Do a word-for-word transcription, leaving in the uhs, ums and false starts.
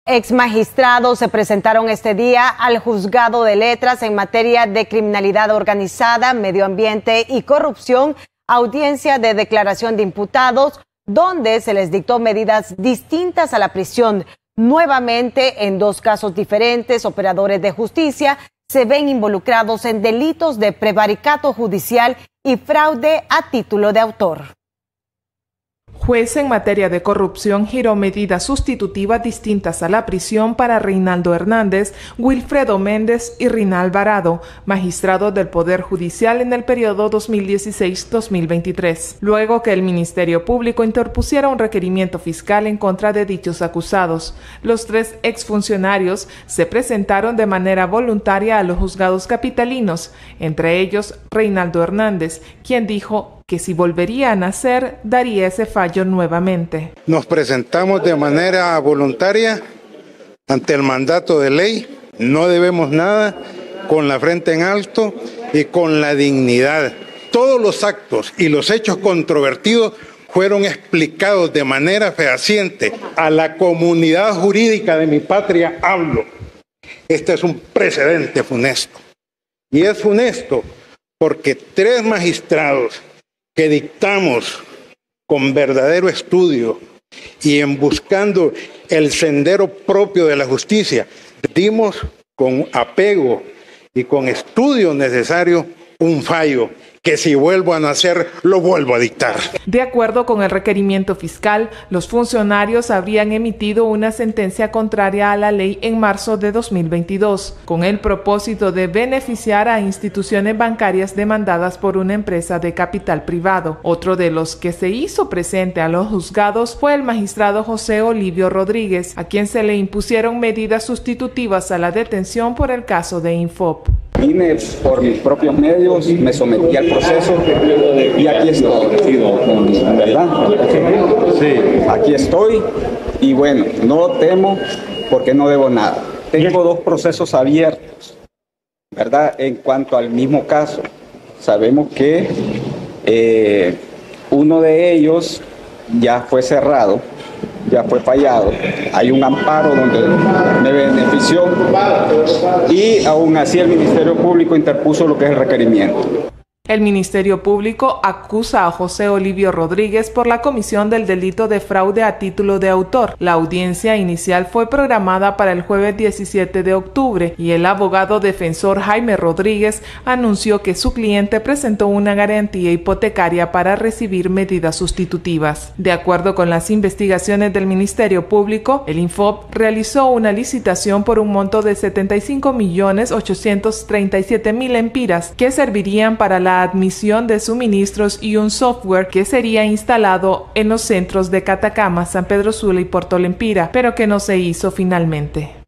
Ex magistrados se presentaron este día al Juzgado de Letras en materia de criminalidad organizada, medio ambiente y corrupción, audiencia de declaración de imputados, donde se les dictó medidas distintas a la prisión. Nuevamente, en dos casos diferentes, operadores de justicia se ven involucrados en delitos de prevaricato judicial y fraude a título de autor. Juez en materia de corrupción giró medidas sustitutivas distintas a la prisión para Reinaldo Hernández, Wilfredo Méndez y Rina Alvarado, magistrados del Poder Judicial en el periodo dos mil dieciséis a dos mil veintitrés, luego que el Ministerio Público interpusiera un requerimiento fiscal en contra de dichos acusados. Los tres exfuncionarios se presentaron de manera voluntaria a los juzgados capitalinos, entre ellos Reinaldo Hernández, quien dijo que si volvería a nacer, daría ese fallo nuevamente. Nos presentamos de manera voluntaria ante el mandato de ley, no debemos nada, con la frente en alto y con la dignidad. Todos los actos y los hechos controvertidos fueron explicados de manera fehaciente. A la comunidad jurídica de mi patria hablo. Este es un precedente funesto. Y es funesto porque tres magistrados que dictamos con verdadero estudio y en buscando el sendero propio de la justicia, dimos con apego y con estudio necesario un fallo que si vuelvo a nacer, lo vuelvo a dictar. De acuerdo con el requerimiento fiscal, los funcionarios habrían emitido una sentencia contraria a la ley en marzo de dos mil veintidós, con el propósito de beneficiar a instituciones bancarias demandadas por una empresa de capital privado. Otro de los que se hizo presente a los juzgados fue el magistrado José Olivio Rodríguez, a quien se le impusieron medidas sustitutivas a la detención por el caso de Infop. Vine por mis propios medios, me sometí al proceso y aquí estoy, ¿verdad? Sí. Aquí estoy y bueno, no temo porque no debo nada. Tengo dos procesos abiertos, ¿verdad? En cuanto al mismo caso, sabemos que eh, uno de ellos ya fue cerrado, ya fue fallado, hay un amparo donde me benefició y aún así el Ministerio Público interpuso lo que es el requerimiento. El Ministerio Público acusa a José Olivio Rodríguez por la comisión del delito de fraude a título de autor. La audiencia inicial fue programada para el jueves diecisiete de octubre y el abogado defensor Jaime Rodríguez anunció que su cliente presentó una garantía hipotecaria para recibir medidas sustitutivas. De acuerdo con las investigaciones del Ministerio Público, el Infop realizó una licitación por un monto de setenta y cinco millones ochocientos treinta y siete mil empiras que servirían para la admisión de suministros y un software que sería instalado en los centros de Catacama, San Pedro Sula y Puerto Lempira, pero que no se hizo finalmente.